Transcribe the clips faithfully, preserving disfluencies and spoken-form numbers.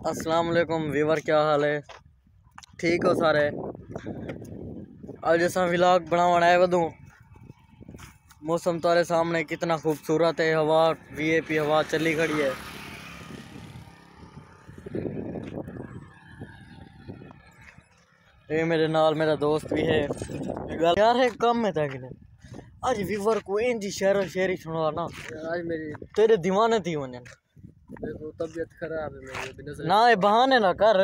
अस्सलाम वालेकुम व्यूवर, क्या हाल है? ठीक हो सारे? आज असा व्लॉग बनाने आए वधू। मौसम तुम्हारे सामने कितना खूबसूरत है। हवा वीआईपी हवा चली खड़ी है। ये मेरे नाल मेरा दोस्त भी है। यार है कम है था कि आज व्यूवर को इंजी शेर शेरी सुना ना। आज मेरी तेरे दीवाने थी वने देखो तबीयत खराब है मेरी ना, ये बहाने ना कर।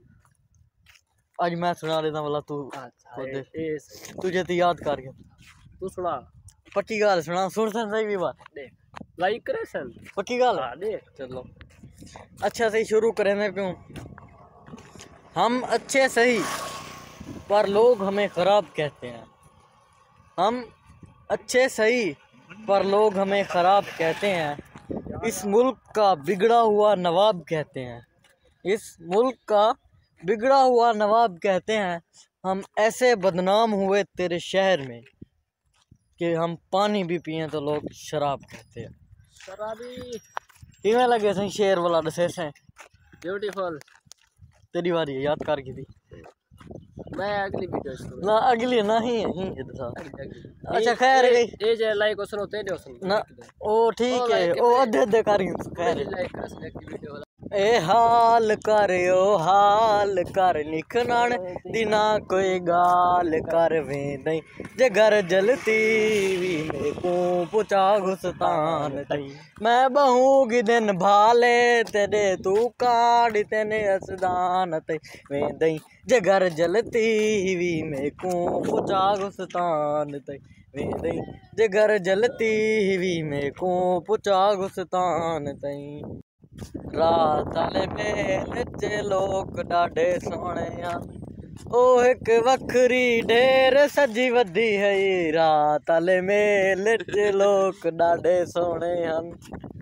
आज मैं सुना देता वाला तू अच्छा तुझे तो याद कर गया। तू सुना पक्की गाल सुना, सुन सन सही भी बात देख लाइक करे सन पक्की गाल। हाँ देख चलो अच्छा सही शुरू करें। मैं क्यों हम अच्छे सही पर लोग हमें खराब कहते हैं। हम अच्छे सही पर लोग हमें खराब कहते हैं। इस मुल्क का बिगड़ा हुआ नवाब कहते हैं। इस मुल्क का बिगड़ा हुआ नवाब कहते हैं। हम ऐसे बदनाम हुए तेरे शहर में कि हम पानी भी पिए तो लोग शराब कहते हैं। शराबी किमें लगे सही शेर वाला दसे से ब्यूटीफुल। तेरी बारी है, याद कर की थी मैं अगली वीडियो ना, अगली नहीं है ही है तो अच्छा खैर गई ए जे लाइक और सुनो तेरे सुन ना। ओ ठीक है, ओ अधे अधे कर खैर। लाइक कर सन एक वीडियो ए हाल कर ओ हाल कर निखनान दिना कोई गाल कर वे नहीं जे घर जलती भी मेरे को पुचा घुसतान तई मैं बहूगी दिन भाले तेरे तू काड़ तेने असदान तई वे दई जे घर जलती भी मेरे को पुचा घुसतान तई वे दई जे घर जलती भी मेरे को पुचा घुसतान तई। रात आले मेले च लोग डाढे सोने आ ओ एक वखरी ढेर सजी वधी है। रात आले मेले च लोग डाढे सोने हैं।